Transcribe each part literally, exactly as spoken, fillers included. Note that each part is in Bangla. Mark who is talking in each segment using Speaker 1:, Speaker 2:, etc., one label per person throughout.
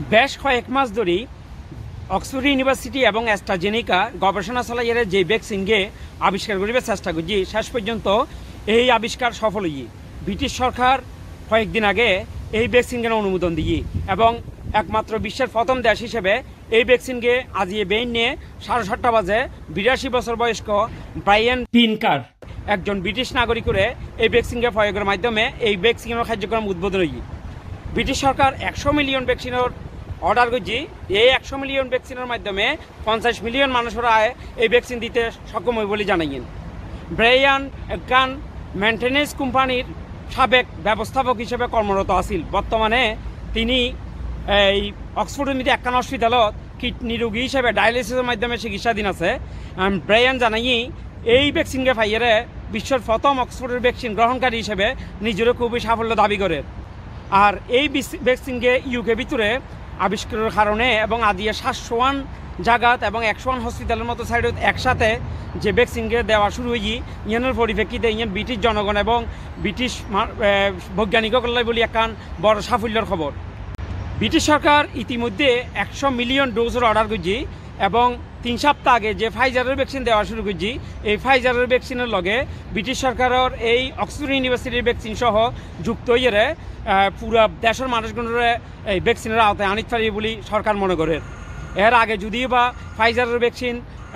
Speaker 1: বেশ কয়েক মাস ধরে অক্সফোর্ড ইউনিভার্সিটি এবং অ্যাস্ট্রাজেনিকা গবেষণা চালাইয়ে যে ভ্যাকসিনকে আবিষ্কার করিবার চেষ্টা করছি, শেষ পর্যন্ত এই আবিষ্কার সফল হই। ব্রিটিশ সরকার কয়েকদিন আগে এই ভ্যাকসিনকে অনুমোদন দিয়ে এবং একমাত্র বিশ্বের প্রথম দেশ হিসেবে এই ভ্যাকসিনকে আজিয়ে বেইন নিয়ে সাড়ে সাতটা বাজে বিরাশি বছর বয়স্ক ব্রায়ান পিনকার একজন ব্রিটিশ নাগরিক করে এই ভ্যাকসিনকে প্রয়োগের মাধ্যমে এই ভ্যাকসিনের কার্যক্রম উদ্বোধন হই। ব্রিটিশ সরকার একশো মিলিয়ন ভ্যাকসিনের অর্ডার করছি। এই একশো মিলিয়ন ভ্যাকসিনের মাধ্যমে পঞ্চাশ মিলিয়ন মানুষরা এই ভ্যাকসিন দিতে সক্ষম হয় বলে জানাইন। ব্রায়ান গান মেনটেন্যান্স কোম্পানির সাবেক ব্যবস্থাপক হিসেবে কর্মরত আছিল। বর্তমানে তিনি এই অক্সফোর্ডের মধ্যে একখান হসপিটালত কিডনি রোগী হিসেবে ডায়ালিসিসের মাধ্যমে চিকিৎসাধীন আছে। ব্রায়ান জানাই এই ভ্যাকসিনকে পাইয়ে বিশ্বের প্রথম অক্সফোর্ডের ভ্যাকসিন গ্রহণকারী হিসেবে নিজেরও খুবই সাফল্য দাবি করে। আর এই ভ্যাকসিনকে ইউকে ভিতরে আবিষ্কারের কারণে এবং আদিয়ে সাতশো ওয়ান জায়গাত এবং একশো ওয়ান হসপিটালের মতো সাইডত একসাথে যে ভ্যাকসিনকে দেওয়া শুরু হয়ে ইয়ানের পরিপ্রেক্ষিতে ইয়ান ব্রিটিশ জনগণ এবং ব্রিটিশ বৈজ্ঞানিকসকলে বলি একখান বড় সাফল্যের খবর। ব্রিটিশ সরকার ইতিমধ্যে একশো মিলিয়ন ডোজের অর্ডার করছি এবং তিন সপ্তাহ আগে যে ফাইজারের ভ্যাকসিন দেওয়া শুরু করছি, এই ফাইজারের ভ্যাকসিনের লগে ব্রিটিশ সরকারের এই অক্সফোর্ড ইউনিভার্সিটির ভ্যাকসিন সহ যুক্ত হয়ে পুরা দেশের মানুষগুলোর এই ভ্যাকসিনের আওতায় আনিতে পারি বলে সরকার মনে করে। এর আগে যদিও বা ফাইজারের ভ্যাকসিন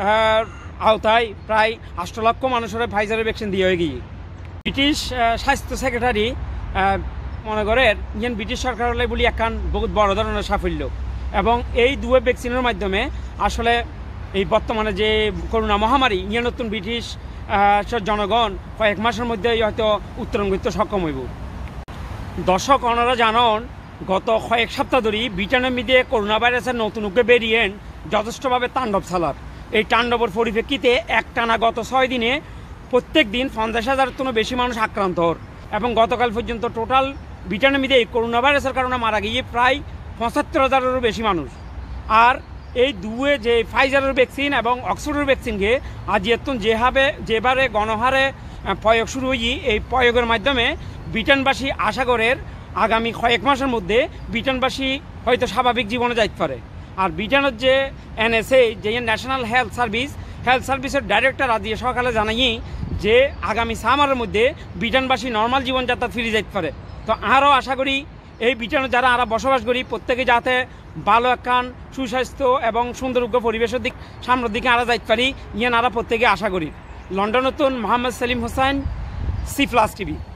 Speaker 1: আওতায় প্রায় আষ্ট লক্ষ মানুষের ফাইজারের ভ্যাকসিন দিয়ে হয়ে গিয়ে ব্রিটিশ স্বাস্থ্য সেক্রেটারি মনে করেন ইয়েন ব্রিটিশ সরকার হলে বলি একখান বহুত বড় ধরনের সাফল্য। এবং এই দুয়ে ভ্যাকসিনের মাধ্যমে আসলে এই বর্তমানে যে করোনা মহামারী ইয়ে নতুন ব্রিটিশ জনগণ কয়েক মাসের মধ্যে হয়তো উত্তরণ করতে সক্ষম হইব। দর্শক ওনারা জানন গত কয়েক সপ্তাহ ধরে ব্রিটেনের মধ্যে করোনা ভাইরাসের নতুন উকে ভেরিয়েন্ট যথেষ্টভাবে তাণ্ডব চালার। এই তাণ্ডবের পরিপ্রেক্ষিতে একটানা গত ছয় দিনে প্রত্যেক দিন পঞ্চাশ হাজারের কোনো বেশি মানুষ আক্রান্ত হর এবং গতকাল পর্যন্ত টোটাল ব্রিটেনের মধ্যে এই করোনা ভাইরাসের কারণে মারা গিয়ে প্রায় পঁচাত্তর হাজারেরও বেশি মানুষ। আর এই দুয়ে যে ফাইজারের ভ্যাকসিন এবং অক্সফোর্ডের ভ্যাকসিনকে আজ এতন যেভাবে যেবারে গণহারে প্রয়োগ শুরু হই, এই প্রয়োগের মাধ্যমে ব্রিটেনবাসী আশা করের আগামী কয়েক মাসের মধ্যে ব্রিটেনবাসী হয়তো স্বাভাবিক জীবনে যাইতে পারে। আর ব্রিটেনের যে এনএসএ যে ন্যাশনাল হেলথ সার্ভিস হেলথ সার্ভিসের ডাইরেক্টর আদিয়ে সকালে জানাই যে আগামী সামারের মধ্যে ব্রিটেনবাসী নর্মাল জীবনযাত্রা ফিরে যাইতে পারে। তো আরও আশা করি এই ব্রিটেনে যারা আরা বসবাস করি প্রত্যেকে যাতে ভালো একখান সুস্বাস্থ্য এবং সুন্দরজ্ঞ পরিবেশের দিক সামনের দিকে আরা যাইতে পারি ইয়ান আরা প্রত্যেকে আশা করি। লন্ডন নতুন Mohammad Selim Hossain, C plus TV.